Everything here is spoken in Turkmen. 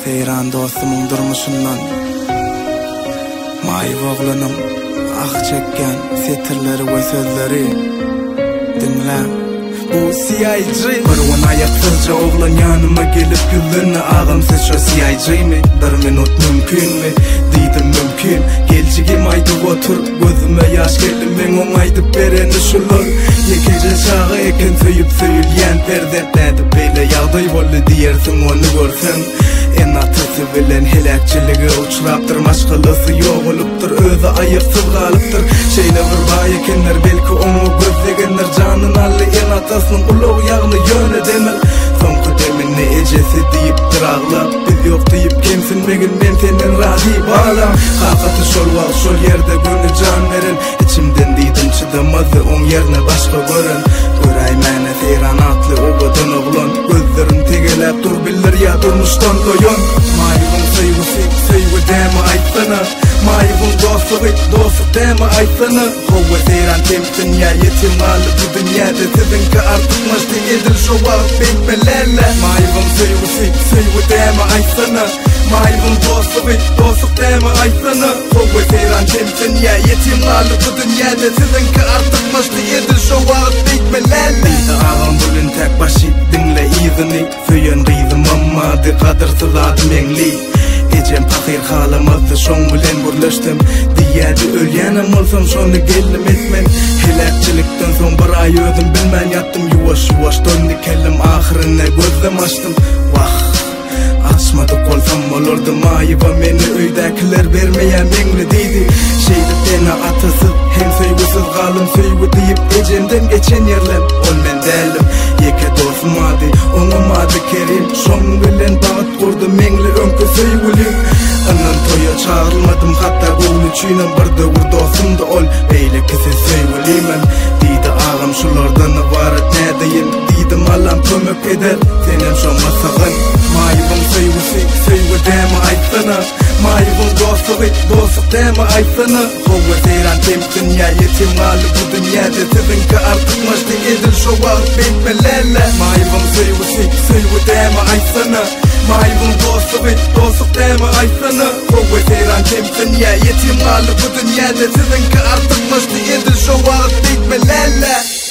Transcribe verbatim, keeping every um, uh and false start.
seyran dostumun durmuşundan Maýyp oglanym ak çekken setirleri we sözleri dinle. Bu C I G bir on ayaksızca oglan yanıma gelip güldürne ağamsız şu C I G mi? Bir minut mümkün mi? Diýdim mümkün. Geljigim aýdyp otur, gözüme ýaş geldi men oňaýdyp bereni şular. Ýekije çagy eken söýüp söýülýän perdetde beýle ýagdaý boldy diýersiň onu görsen. En atasy bilen helakçiligi uçurapdyr, maşgulysy ýok bolupdyr, özü aýyrsyz galypdyr. Şeýle bir baý ekenler belki onu gözlegenler janyn ally en atasynyň ulug ýagyny ýönedemer. Soňky demini ejesi diýipdir aglap, biz ýok diýip kemsinmegin men senden razy balam. Hakaty şol wagt şol ýerde gönül jan beren, içimden diýdim çydamazy oň ýerine başga gören. Göräý meni seyran atly obadan oglan, gözlerim tegelep dur bildir ýa durmuşdan doýan. Maýygyň söýgüsi söýgü däme aýtsana, maýygyň dostlugy dostluk däme aýtsana. Gowy seyran temsin ýa ýetim maly bu dünýäde sizinki artykmaşdy edil şo wagt beýtmelärle. Maýygyň söýgüsi söýgü däme aýtsana, maýygyň dostlugy dostluk däme aýtsana. Gowy seyran temsin ýa ýetim maly bu dünýäde sizinki artykmaşdy edil şo wagt beýtmelärle. Ağam bulun tek başy dinle ýygyny, söýen gyzym ammady gadyrsyz adam eňli. Ejem pahyr halamazdy şoň bilen gürleşdim, diýädi ölýänem bolsam şonu geldim etmen. Helakçylikden soň bir ay özüm bilmän ýatdym, ýuwaş ýuwaş döndü kellim, ahyryna gözüm açdym. Wah, açmady kolsam bolardy, maýyba meni öýdäkiler bermeýän meňli diýdi. Şeýdikden atasy hem söýgüsiz galym söýgü diýip ejemden geçen ýerlem ol men dälim. Ýeke dostum ady, oňam ady Kerim, şoň bilen bagat gurdy meňli öňkü söýgüli. Anan toýa çağrylmadym, hatda gowun üçinem birde bir dostumdy ol, beýle kisi söýgülimen. Diýdi ağam şulardan ibaret nädeýin, diýdim Allah'ım kömek eder, senem şoňmasagyn. Maýygyň söýgüsi söýgü däme aýtsana, maýygyň dostlugy dostluk däme aýtsana. Gowy seyran temsin ýa ýetim maly bu dünýäde sizinki artykmaşdy edil şo wagt beýtmelärle. Maýygyň söýgüsi söýgü däme aýtsana, maýygyň dostlugy dostluk däme aýtsana. Gowy seyran temsin ýa ýetim maly bu dünýäde sizinki artykmaşdy edil şo wagt beýtmelärle.